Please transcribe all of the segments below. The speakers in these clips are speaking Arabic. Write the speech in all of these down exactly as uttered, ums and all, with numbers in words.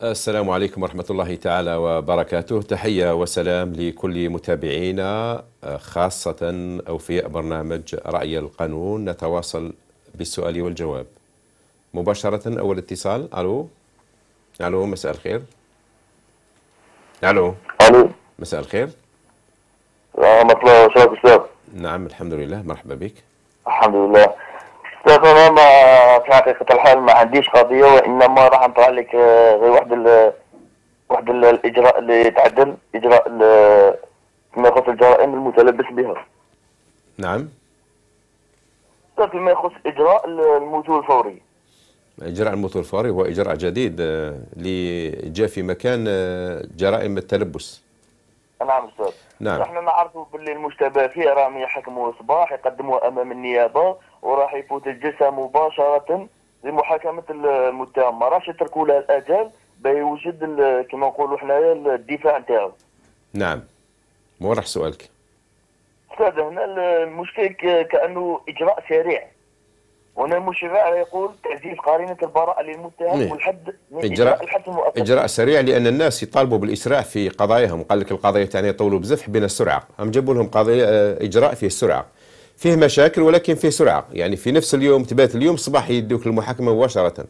السلام عليكم ورحمة الله تعالى وبركاته. تحية وسلام لكل متابعينا، خاصة أوفياء برنامج رأي القانون. نتواصل بالسؤال والجواب مباشرة. أول اتصال. ألو ألو مساء الخير. ألو الو. مساء الخير. ورحمة الله وبركاته أستاذ. نعم الحمد لله، مرحبا بك. الحمد لله. أستاذ أنا ما في حقيقة الحال ما عنديش قضية، وإنما راح نطرح لك آه، غير واحد ال واحد ال الإجراء اللي يتعدل إجراء ال- فيما يخص الجرائم المتلبس بها. نعم. أستاذ فيما يخص إجراء ال- المثول الفوري. إجراء المثول الفوري هو إجراء جديد آه، اللي جاء في مكان آه، جرائم التلبس. نعم أستاذ. نعم. احنا نعرفوا باللي المشتبه فيه راهم يحكموا الصباح، يقدموا أمام النيابة، وراح يفوت الجلسة مباشرة لمحاكمة المتهم، ما راحش يتركوا له الأجل باه يوجد ال- كما نقولوا حنايا الدفاع نتاعو. نعم، ما راح سؤالك؟ أستاذ هنا المشكل ك- كأنه إجراء سريع، وهنا المشرع يقول تعزيز قرينة البراءة للمتهم إيه. والحد من إجراء إجراء الحد المؤقت. إجراء سريع لأن الناس يطالبوا بالإسراع في قضاياهم، وقال لك القضايا تاعنا يطولوا بزاف، حبينا السرعة، هم جابوا لهم قضية آه، إجراء فيه السرعة، فيه مشاكل ولكن فيه سرعة، يعني في نفس اليوم تبات اليوم صباح يدوك المحاكمة مباشرة.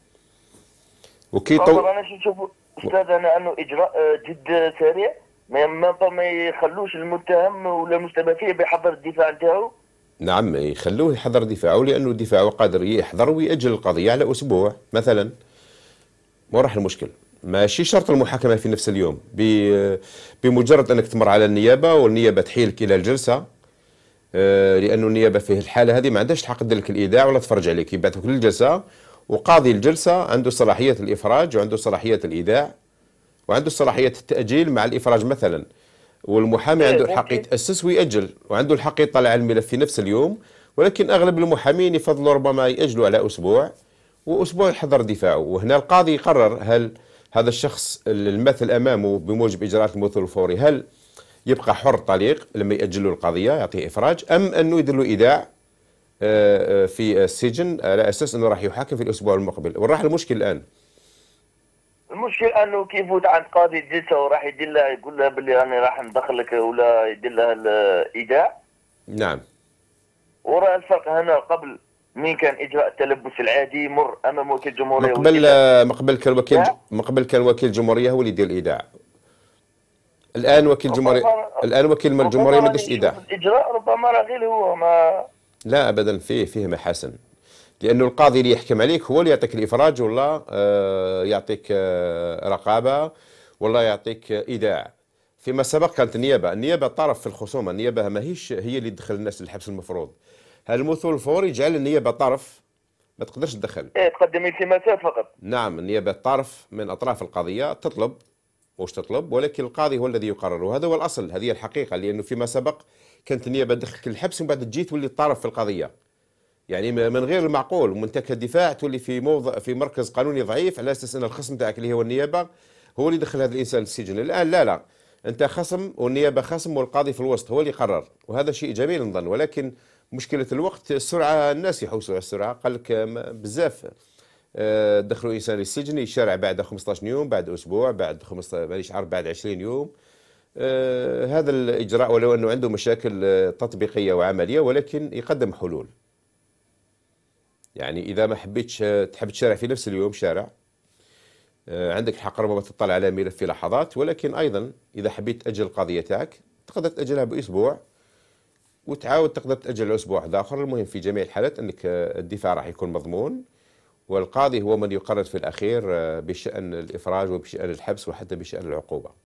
وكي طو... خاطر انا شو نشوف استاذ انا انه اجراء آه، جد سريع، ما ما ما يخلوش المتهم ولا المشتبه فيه بيحضر الدفاع نتاعو. نعم، يخلوه يحضر دفاعه، لأنه دفاعه قادر يحضر ويأجل القضية على أسبوع مثلا. ما راح المشكل، ماشي شرط المحاكمة في نفس اليوم، ب- بمجرد أنك تمر على النيابة والنيابة تحيلك إلى الجلسة، آه، لأنه النيابة في الحالة هذه ما عندهاش الحق تدير لك الإيداع ولا تفرج عليك، يبعثوك للجلسة، وقاضي الجلسة عنده صلاحية الإفراج وعنده صلاحية الإيداع وعنده صلاحية التأجيل مع الإفراج مثلا، والمحامي عنده ايه الحق ممكن. يتأسس ويأجل، وعنده الحق يطلع على الملف في نفس اليوم، ولكن أغلب المحامين يفضلوا ربما يأجلوا على أسبوع، وأسبوع يحضر دفاعه، وهنا القاضي يقرر هل هذا الشخص الممثل أمامه بموجب إجراءات المثول الفوري هل يبقى حر طليق لما يأجل له القضية يعطيه إفراج، أم أنه يدير له إيداع آه، آه، في السجن على أساس أنه راح يحاكم في الأسبوع المقبل. وراح المشكل الآن. المشكل انه كيف يفوت عند قاضي الجلسه وراح يدير له يقول له باللي انا راح ندخلك ولا يدير له الايداع. نعم. وراه الفرق هنا قبل مين كان اجراء التلبس العادي يمر امام وكيل الجمهوريه ويدير مقبل له آه، مقبل كان وكيل ايداع. مقبل كان وكيل الجمهورية هو اللي يدير الإيداع. الآن وكيل الجمهورية ربما الآن وكيل ربما الجمهورية ما راني يديرش نشوف إيداع. الاجراء ربما راه غير هو ما. لا أبدا، فيه فيه محاسن، لأنه القاضي اللي يحكم عليك هو اللي يعطيك الإفراج، ولا آه، يعطيك آه، رقابة، ولا يعطيك آه، إيداع. فيما سبق كانت النيابة النيابة طرف في الخصومة، النيابة ماهيش هي اللي تدخل الناس للحبس المفروض. المثول الفوري جعل النيابة طرف ما تقدرش تدخل. ايه تقدم التماسات فقط. نعم، النيابة طرف من أطراف القضية، تطلب وش تطلب، ولكن القاضي هو الذي يقرر، وهذا هو الأصل، هذه الحقيقة، لأنه فيما سبق كانت النيابة تدخلك الحبس ومن بعد تجي تولي الطرف في القضية، يعني من غير المعقول، وانت كدفاع تولي في موضع في مركز قانوني ضعيف على اساس ان الخصم تاعك اللي هو النيابه هو اللي يدخل هذا الانسان السجن. الان لا لا، انت خصم والنيابه خصم والقاضي في الوسط هو اللي يقرر، وهذا شيء جميل نظن، ولكن مشكله الوقت، السرعه، الناس يحوسوا على السرعه، قال لك آه، بزاف آه، دخلوا انسان السجن يشارع بعد خمسطاش يوم، بعد اسبوع، بعد خمسطاش مانيش عارف، بعد عشرين يوم. آه، هذا الاجراء ولو انه عنده مشاكل آه، تطبيقيه وعمليه، ولكن يقدم حلول. يعني إذا ما حبيتش تحب تشارع في نفس اليوم شارع، آه، عندك الحق ربما تطلع على ملف في لحظات، ولكن أيضا إذا حبيت تأجل القضية تاعك تقدر تأجلها بأسبوع، وتعاود تقدر تأجل أسبوع آخر. المهم في جميع الحالات أنك آه، الدفاع راح يكون مضمون، والقاضي هو من يقرر في الأخير آه، بشأن الإفراج وبشأن الحبس وحتى بشأن العقوبة.